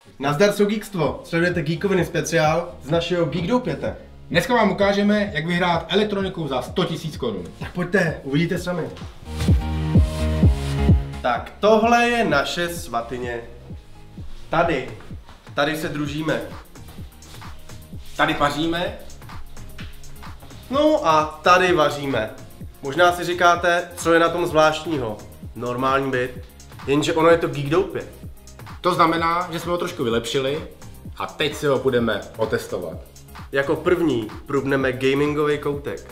Nazdar Geekstvo, sledujete Geekoviny speciál z našeho Geek Doupěte. Dneska vám ukážeme, jak vyhrát elektroniku za 100 000 korun. Tak pojďte, uvidíte sami. Tak tohle je naše svatyně. Tady se družíme. Tady paříme. No a tady vaříme. Možná si říkáte, co je na tom zvláštního. Normální byt, jenže ono je to Geek Doupě. To znamená, že jsme ho trošku vylepšili a teď si ho budeme otestovat. Jako první průbneme gamingový koutek.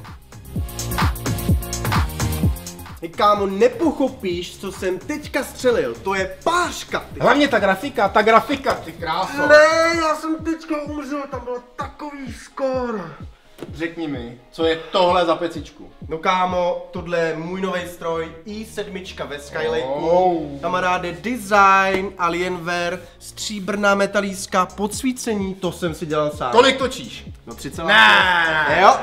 Ty kámo, nepochopíš, co jsem teďka střelil, to je pářka, ty. Hlavně ta grafika, ty kráso. Ne, já jsem teďka umřel, tam byl takový skóre. Řekni mi, co je tohle za pecičku? No kámo, tohle je můj nový stroj i7 ve Skylake. Kamaráde, design, Alienware, stříbrná metalíska, podsvícení, to jsem si dělal sám. Kolik točíš? No 3,6. Ne. Jo.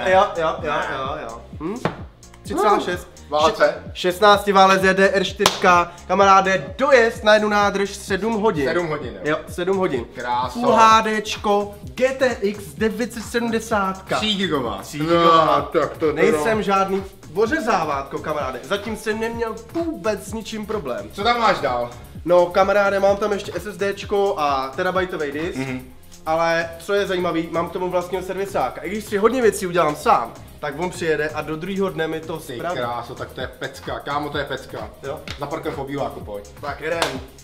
3,6. Válce. 16 válec DDR4, kamaráde, dojezd na jednu nádrž 7 hodin. 7 hodin, jo. 7 hodin. Kráso. Full HDčko, GTX 970. 3 gigová. No, tak to nejsem žádný ořezávátko, kamaráde. Zatím jsem neměl vůbec s ničím problém. Co tam máš dál? No, kamaráde, mám tam ještě SSDčko a terabajtový disk. Ale co je zajímavý, mám k tomu vlastního servisáka. I když si hodně věcí udělám sám, tak on přijede a do druhého dne mi to spraví. Ty kráso, tak to je pecka, kámo, to je pecka. Jo. Zaparkem v obýváku, pojď. Tak jedem.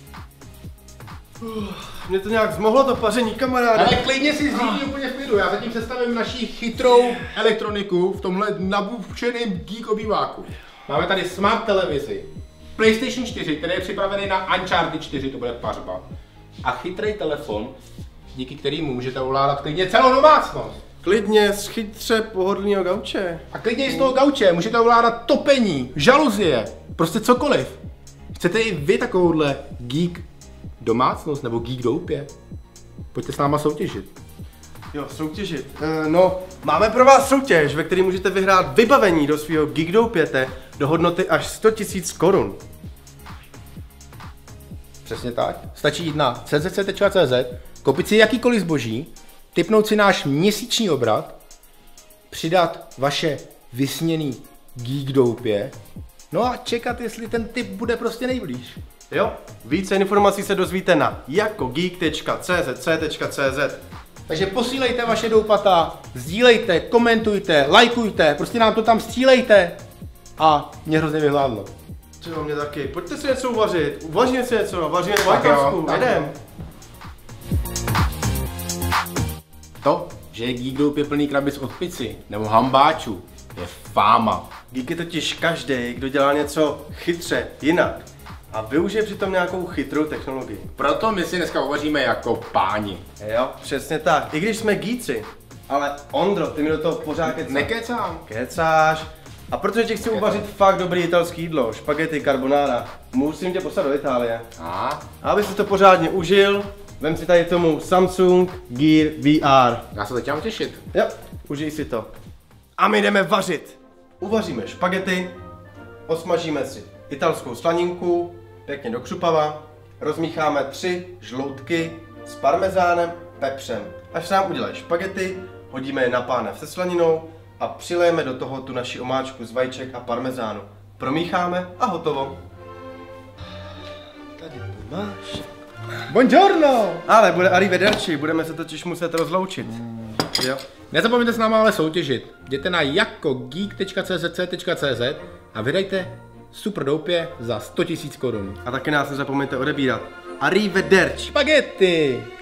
Mě to nějak zmohlo to paření, kamaráde. Ale klidně si zřídí úplně v klidu, já zatím představím naši chytrou elektroniku v tomhle nabůvčeném geek obýváku. Máme tady smart televizi, PlayStation 4, který je připravený na Uncharted 4, to bude pařba. A chytrý telefon, díky kterému můžete ovládat klidně celou domácnost. Klidně z chytře pohodlného gauče. A klidně i z toho gauče můžete ovládat topení, žaluzie, prostě cokoliv. Chcete i vy takovouhle geek domácnost nebo Geek Doupě? Pojďte s náma soutěžit. Jo, soutěžit. No, máme pro vás soutěž, ve které můžete vyhrát vybavení do svého Geek Doupěte do hodnoty až 100 000 korun. Přesně tak. Stačí jít na czc.cz, koupit si jakýkoliv zboží, tipnout si náš měsíční obrat, přidat vaše vysněný Geek Doupě, no a čekat, jestli ten tip bude prostě nejblíž. Jo, více informací se dozvíte na jakogeek.czc.cz. Takže posílejte vaše doupata, sdílejte, komentujte, lajkujte, prostě nám to tam střílejte a mě hrozně vyhládlo. Třeba mě taky. Pojďte si něco uvařit. Uvaříme si něco, vaříme Tak vajkařku, jo. jedem. To, že je Geek Doupě plný krabic od pici nebo hambáčů, je fáma. Geek je totiž každý, kdo dělá něco chytře, jinak. A využije přitom nějakou chytrou technologii. Proto my si dneska uvaříme jako páni. Jo, přesně tak. I když jsme geeci. Ale Ondro, ty mi do toho pořád kecáš. Nekecám. Kecáš. A protože ti chci uvařit fakt dobrý italský jídlo, špagety carbonara, musím tě poslat do Itálie. A aby si to pořádně užil, vem si tady tomu Samsung Gear VR. Já se teď mám těšit. Jo, užij si to. A my jdeme vařit. Uvaříme špagety, osmažíme si italskou slaninku, pěkně do křupava, rozmícháme 3 žloutky s parmezánem, pepřem. Až nám udělají špagety, hodíme je na pánev se slaninou a přilejeme do toho tu naši omáčku z vajíček a parmezánu. Promícháme a hotovo. Tady to máš. Buongiorno! Ale bude arrivederci, budeme se totiž muset rozloučit. Jo. Nezapomeňte s náma ale soutěžit. Jděte na jakogeek.czc.cz a vydejte super doupě za 100 000 korun. A taky nás nezapomeňte odebírat. Arrivederci. Spaghetti!